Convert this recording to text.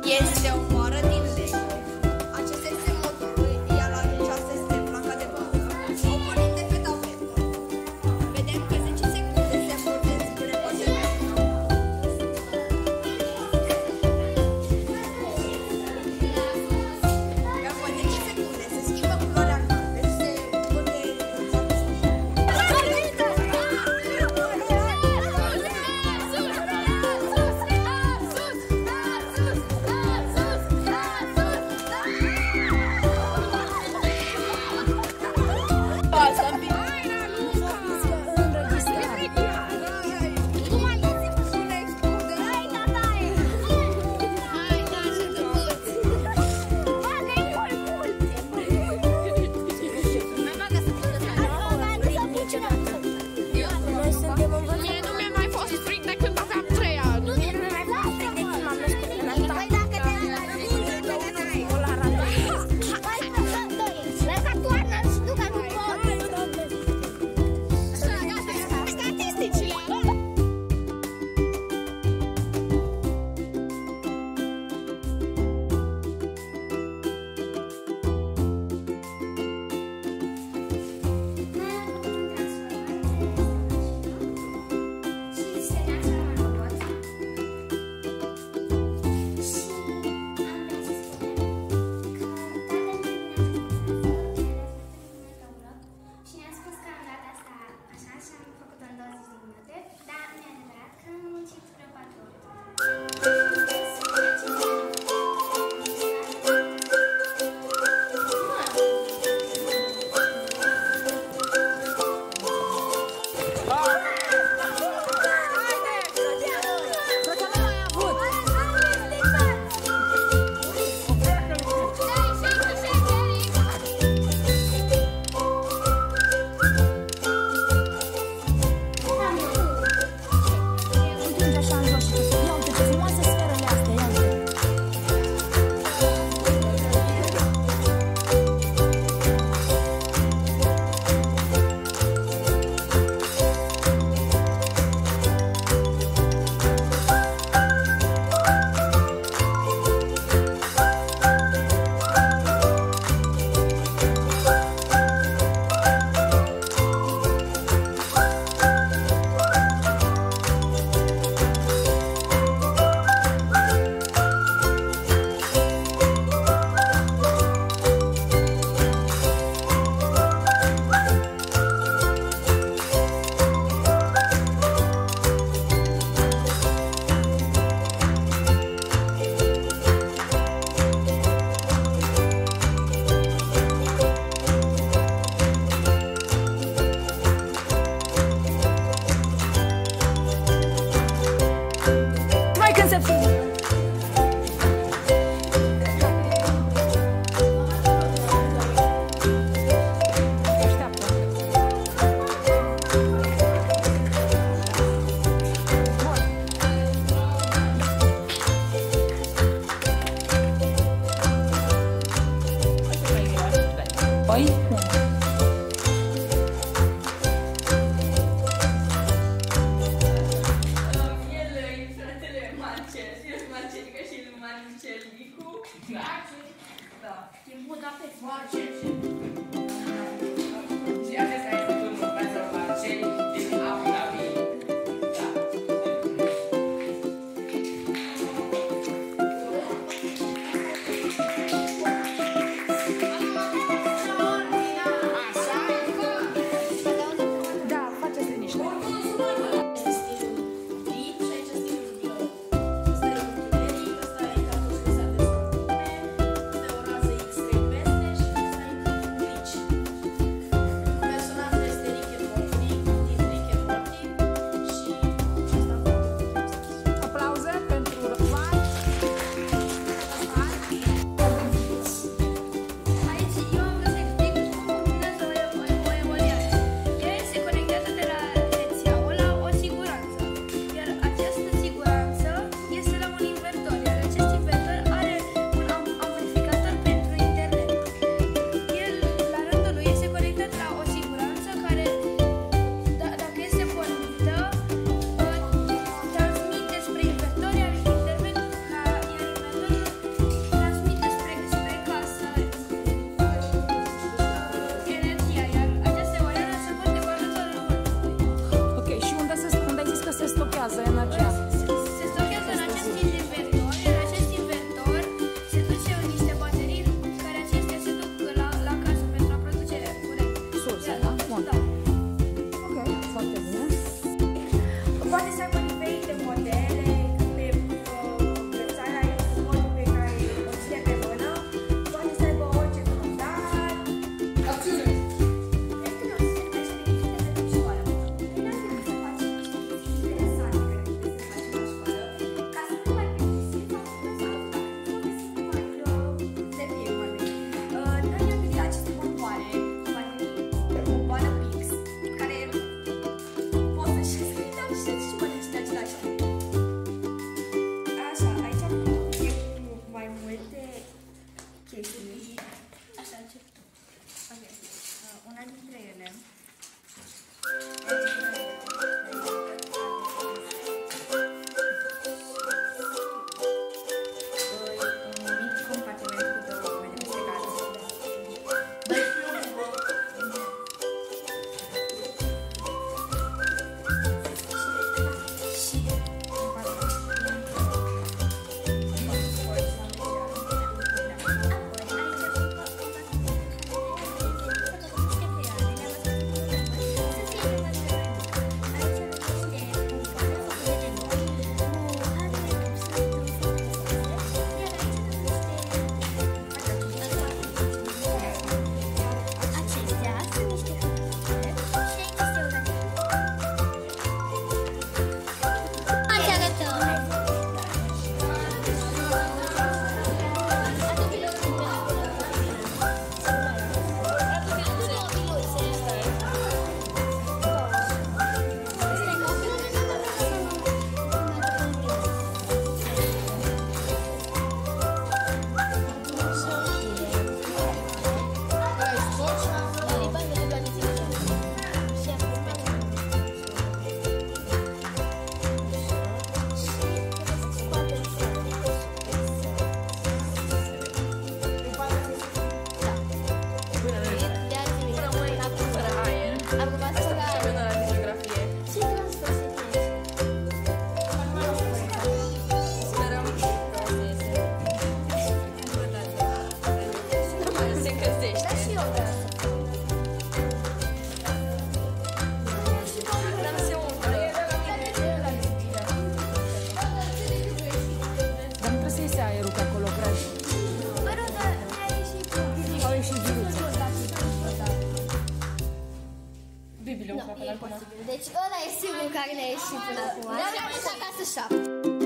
Este o moară din lemn. Acesta este motorul, iar aceasta este placa de bază. O pornim de pe tapetă. Vedem că 10 secunde se pornesc spre pasărea. După 10 secunde se schimbă culoarea galben, se pune stochează energia? Se stochează în acest invertor, iar acest invertor se duce în niște baterii care acestea se duc la casă pentru a produce curent. Surse, da? Bun. Da. Ok, foarte bine. Poate să aibă diferite modele, pe grățarea este modul pe care o ține pe mână, poate să aibă orice frontal. Acțiune! Este un sistem de științe de școală. Prin asta se face niște chestii interesante care trebuie să facem la școală, ca să nu mai plictisim sau să fie mai Noi ne-am gândit la aceste bomboane, bomboană Pix, care pot să-și scrie și să-și mănânci în același timp. Așa, aici am cu mai multe chestii. Așa, încep tu. Ok. Una dintre ele. Un mic compartiment cu două documente secate. Dar nu trebuie să iese aerul, că acolo crește. Au ieșit viruțe. Deci ăla e singurul care ne-a ieșit până acum. Ne-am acasă 7.